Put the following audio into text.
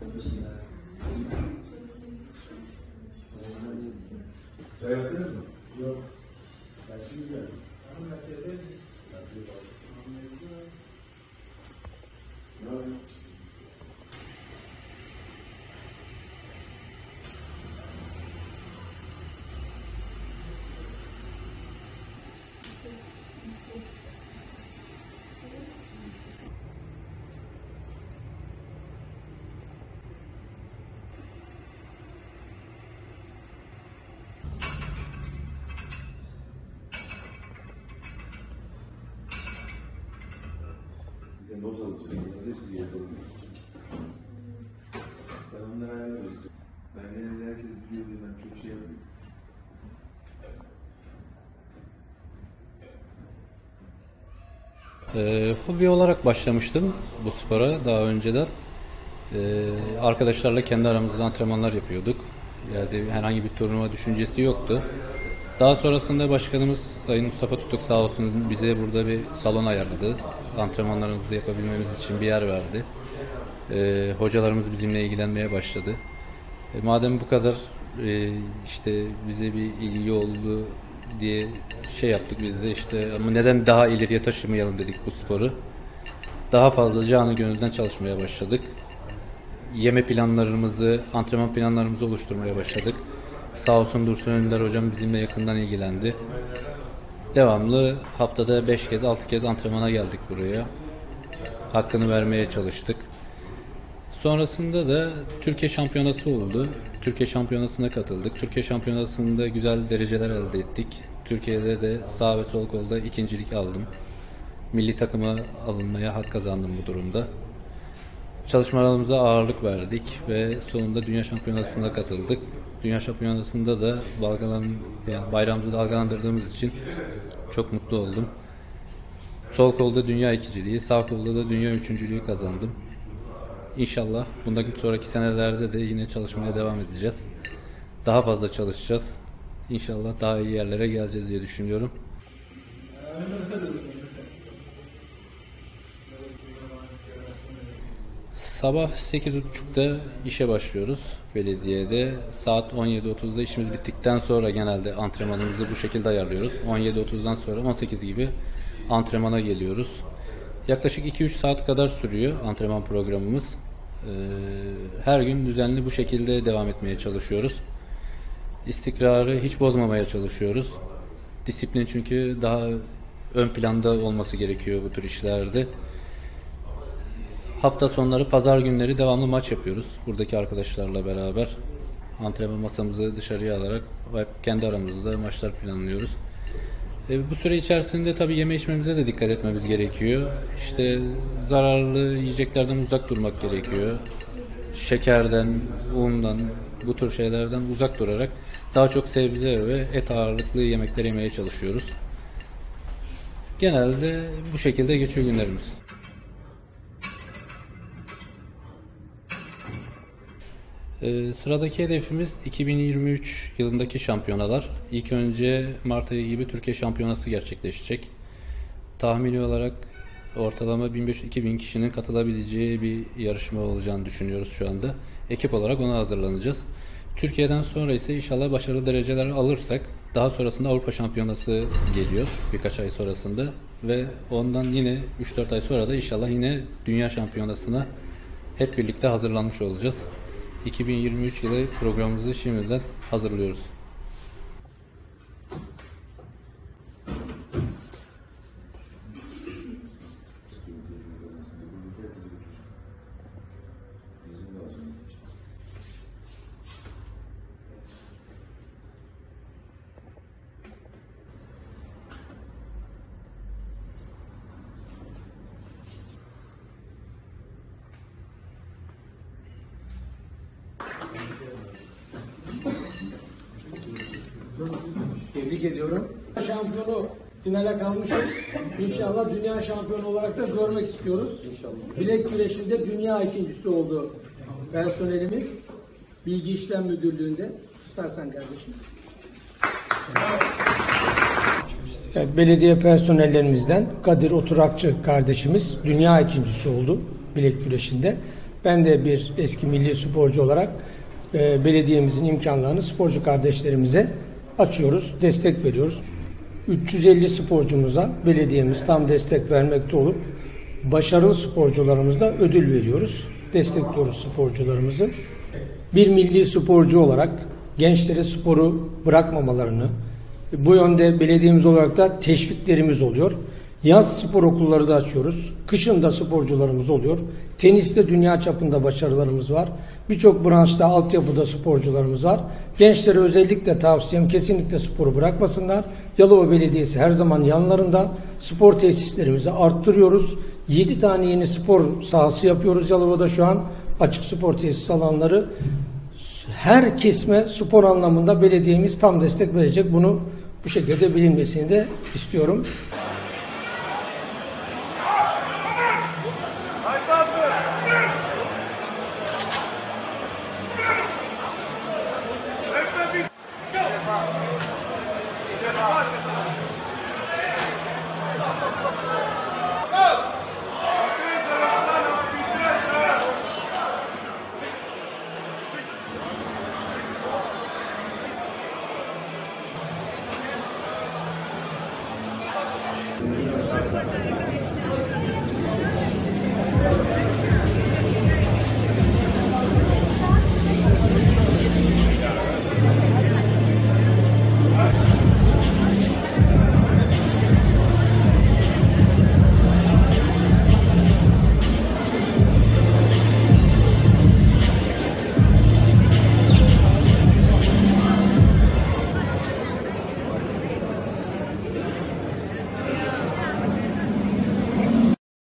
Çay yaptınız mı? Yok. Ben şimdi geldim. Ne yapayım? Not alacağız. Bunları hepsini yazalım. Sen onları ayarlayacaksın. Ben genelde herkes biliyor diye ben çok şey yapıyorum. Hobi olarak başlamıştım bu spora daha önceden. Arkadaşlarla kendi aramızda antrenmanlar yapıyorduk. Yani herhangi bir turnuva düşüncesi yoktu. Daha sonrasında başkanımız Sayın Mustafa Tutuk sağ olsun bize burada bir salon ayarladı. Antrenmanlarımızı yapabilmemiz için bir yer verdi. Hocalarımız bizimle ilgilenmeye başladı. Madem bu kadar işte bize bir ilgi oldu diye şey yaptık biz de işte ama neden daha ileriye taşımayalım dedik bu sporu. Daha fazla canı gönülden çalışmaya başladık. Yeme planlarımızı, antrenman planlarımızı oluşturmaya başladık. Sağ olsun Dursun Önder hocam bizimle yakından ilgilendi. Devamlı haftada 5 kez 6 kez antrenmana geldik buraya. Hakkını vermeye çalıştık. Sonrasında da Türkiye Şampiyonası oldu. Türkiye Şampiyonası'na katıldık. Türkiye Şampiyonası'nda güzel dereceler elde ettik. Türkiye'de de sağ ve sol kolda ikincilik aldım. Milli takıma alınmaya hak kazandım bu durumda. Çalışmalarımıza ağırlık verdik ve sonunda Dünya Şampiyonası'na katıldık. Dünya Şampiyonası'nda da bayrağımızı dalgalandırdığımız için çok mutlu oldum. Sol kolda dünya ikinciliği, sağ kolda da dünya üçüncülüğü kazandım. İnşallah bundan sonraki senelerde de yine çalışmaya devam edeceğiz. Daha fazla çalışacağız. İnşallah daha iyi yerlere geleceğiz diye düşünüyorum. Sabah 8.30'da işe başlıyoruz belediyede. Saat 17.30'da işimiz bittikten sonra genelde antrenmanımızı bu şekilde ayarlıyoruz. 17.30'dan sonra 18 gibi antrenmana geliyoruz. Yaklaşık 2-3 saat kadar sürüyor antrenman programımız. Her gün düzenli bu şekilde devam etmeye çalışıyoruz. İstikrarı hiç bozmamaya çalışıyoruz. Disiplin çünkü daha ön planda olması gerekiyor bu tür işlerde. Hafta sonları, pazar günleri devamlı maç yapıyoruz. Buradaki arkadaşlarla beraber antrenman masamızı dışarıya alarak kendi aramızda maçlar planlıyoruz. Bu süre içerisinde tabii yeme içmemize de dikkat etmemiz gerekiyor. İşte zararlı yiyeceklerden uzak durmak gerekiyor. Şekerden, undan, bu tür şeylerden uzak durarak daha çok sebze ve et ağırlıklı yemekler yemeye çalışıyoruz. Genelde bu şekilde geçiyor günlerimiz. Sıradaki hedefimiz 2023 yılındaki şampiyonalar. İlk önce Mart ayı gibi Türkiye Şampiyonası gerçekleşecek. Tahmini olarak ortalama 1500-2000 kişinin katılabileceği bir yarışma olacağını düşünüyoruz şu anda. Ekip olarak ona hazırlanacağız. Türkiye'den sonra ise inşallah başarılı dereceler alırsak daha sonrasında Avrupa Şampiyonası geliyor birkaç ay sonrasında ve ondan yine 3-4 ay sonra da inşallah yine Dünya Şampiyonası'na hep birlikte hazırlanmış olacağız. 2023 yılı programımızı şimdiden hazırlıyoruz. Tebrik ediyorum. Şampiyonu finale kalmışız. İnşallah dünya şampiyonu olarak da görmek istiyoruz. İnşallah. Bilek güreşinde dünya ikincisi oldu personelimiz. Bilgi İşlem Müdürlüğü'nde. Tutarsan kardeşim. Evet, belediye personellerimizden Kadir Oturakçı kardeşimiz dünya ikincisi oldu bilek güreşinde. Ben de bir eski milli sporcu olarak belediyemizin imkanlarını sporcu kardeşlerimize açıyoruz, destek veriyoruz. 350 sporcumuza belediyemiz tam destek vermekte olup başarılı sporcularımızla ödül veriyoruz. Destekliyoruz sporcularımızı. Bir milli sporcu olarak gençlere sporu bırakmamalarını, bu yönde belediyemiz olarak da teşviklerimiz oluyor. Yaz spor okulları da açıyoruz. Kışın da sporcularımız oluyor. Teniste dünya çapında başarılarımız var. Birçok branşta, altyapıda sporcularımız var. Gençlere özellikle tavsiyem kesinlikle sporu bırakmasınlar. Yalova Belediyesi her zaman yanlarında. Spor tesislerimizi arttırıyoruz. 7 tane yeni spor sahası yapıyoruz Yalova'da şu an. Açık spor tesis alanları. Her kesme spor anlamında belediyemiz tam destek verecek. Bunu bu şekilde bilinmesini de istiyorum.